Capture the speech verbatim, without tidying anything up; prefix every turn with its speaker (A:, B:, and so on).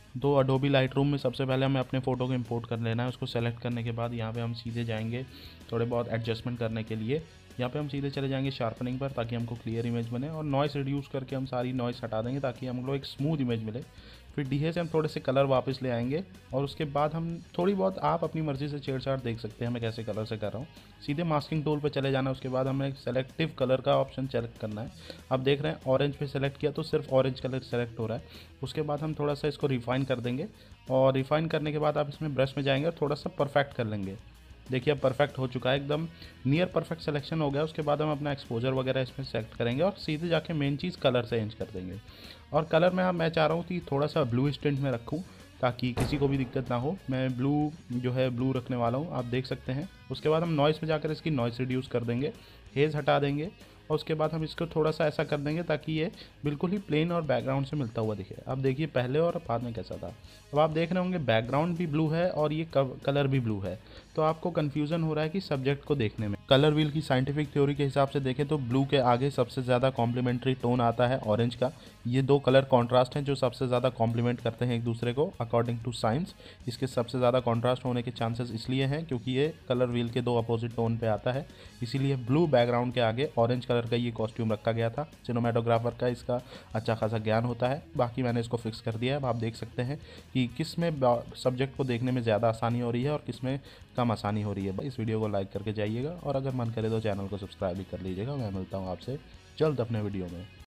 A: तो Adobe Lightroom में सबसे पहले हमें अपने फ़ोटो को इंपोर्ट कर लेना है। उसको सेलेक्ट करने के बाद यहाँ पे हम सीधे जाएंगे थोड़े बहुत एडजस्टमेंट करने के लिए। यहाँ पे हम सीधे चले जाएंगे शार्पनिंग पर, ताकि हमको क्लियर इमेज बने, और नॉइस रिड्यूस करके हम सारी नॉइस हटा देंगे ताकि हमको एक स्मूथ इमेज मिले। फिर डी से हम थोड़े से कलर वापस ले आएंगे, और उसके बाद हम थोड़ी बहुत आप अपनी मर्ज़ी से छेड़छाड़ देख सकते हैं मैं कैसे कलर से कर रहा हूँ। सीधे मास्किंग टूल पे चले जाना है। उसके बाद हमें सेलेक्टिव कलर का ऑप्शन सेलेक्ट करना है। आप देख रहे हैं ऑरेंज पे सेलेक्ट किया तो सिर्फ ऑरेंज कलर सेलेक्ट हो रहा है। उसके बाद हम थोड़ा सा इसको रिफाइन कर देंगे, और रिफाइन करने के बाद आप इसमें ब्रश में जाएंगे और थोड़ा सा परफेक्ट कर लेंगे। देखिए अब परफेक्ट हो चुका है, एकदम नियर परफेक्ट सिलेक्शन हो गया। उसके बाद हम अपना एक्सपोजर वगैरह इसमें सेलेक्ट करेंगे, और सीधे जाके मेन चीज़ कलर से चेंज कर देंगे। और कलर में मैं चाह रहा हूँ कि थोड़ा सा ब्लू स्टिंट में रखूँ, ताकि किसी को भी दिक्कत ना हो। मैं ब्लू जो है ब्लू रखने वाला हूँ, आप देख सकते हैं। उसके बाद हम नॉइस में जाकर इसकी नॉइस रिड्यूस कर देंगे, हेज़ हटा देंगे, और उसके बाद हम इसको थोड़ा सा ऐसा कर देंगे ताकि ये बिल्कुल ही प्लेन और बैकग्राउंड से मिलता हुआ दिखे। अब देखिए पहले और बाद में कैसा था। अब आप देख रहे होंगे बैकग्राउंड भी ब्लू है और ये कलर भी ब्लू है, तो आपको कन्फ्यूज़न हो रहा है कि सब्जेक्ट को देखने में। कलर व्हील की साइंटिफिक थ्योरी के हिसाब से देखें तो ब्लू के आगे सबसे ज़्यादा कॉम्प्लीमेंट्री टोन आता है ऑरेंज का। ये दो कलर कॉन्ट्रास्ट हैं जो सबसे ज़्यादा कॉम्प्लीमेंट करते हैं एक दूसरे को अकॉर्डिंग टू साइंस। इसके सबसे ज़्यादा कॉन्ट्रास्ट होने के चांसेस इसलिए हैं क्योंकि ये कलर व्हील के दो अपोजिट टोन पे आता है, इसीलिए ब्लू बैकग्राउंड के आगे ऑरेंज कलर का ये कॉस्ट्यूम रखा गया था। सिनेमेटोग्राफर का इसका अच्छा खासा ज्ञान होता है। बाकी मैंने इसको फिक्स कर दिया है। अब आप देख सकते हैं कि किस में सब्जेक्ट को देखने में ज़्यादा आसानी हो रही है और किस में कम आसानी हो रही है। इस वीडियो को लाइक करके जाइएगा, और अगर मन करे तो चैनल को सब्सक्राइब भी कर लीजिएगा। मैं मिलता हूँ आपसे जल्द अपने वीडियो में।